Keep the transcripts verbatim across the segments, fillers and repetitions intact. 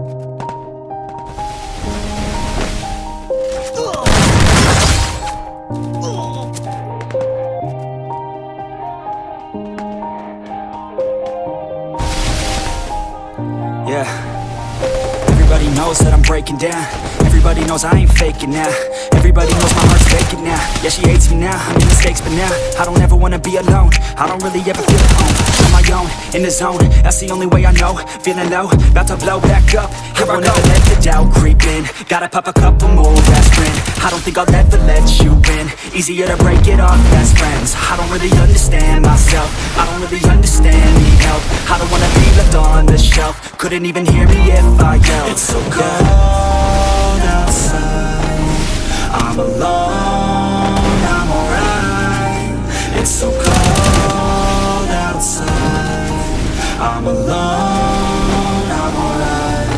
Yeah. Everybody knows that I'm breaking down. Everybody knows I ain't faking now. Everybody knows my heart's faking now. Yeah, she hates me now, I made mistakes, but now I don't ever wanna be alone. I don't really ever feel at home. On my own, in the zone, that's the only way I know. Feeling low, about to blow back up. Here I won't ever let the doubt creep in. Gotta pop a couple more aspirin. I don't think I'll ever let you in. Easier to break it off best friends. I don't really understand myself. I don't really understand, need help. I don't wanna be left on the shelf. Couldn't even hear me if I yelled. It's so cold outside, I'm alone, I'm alright. It's so cold outside, I'm alone, I'm alright.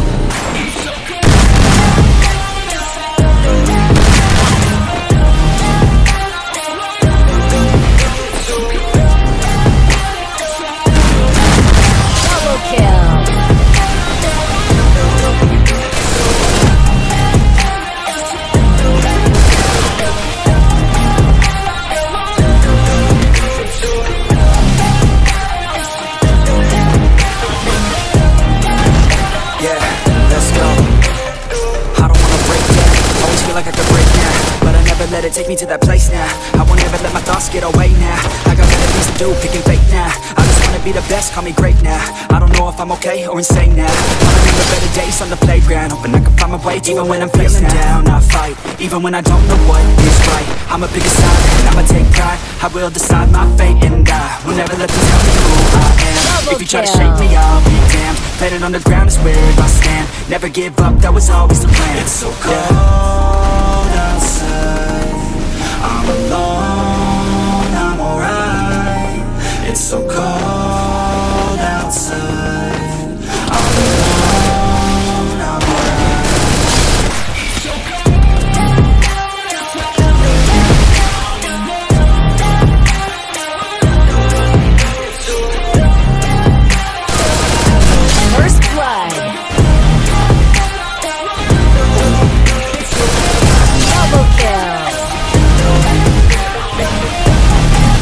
Double kill. Like I could break now, but I never let it take me to that place now. I won't ever let my thoughts get away now. I got better things to do, picking fate now. I just wanna be the best, call me great now. I don't know if I'm okay or insane now. Wanna be the better days on the playground, hoping I can find my way. Even when I'm feeling down, I fight. Even when I don't know what is right, I'ma pick a side and I'ma take pride. I will decide my fate and I will never let them tell me who I am. If you try to shake me, I'll be damned. Planet on the ground is where I stand. Never give up, that was always the plan. It's so cold. Yeah.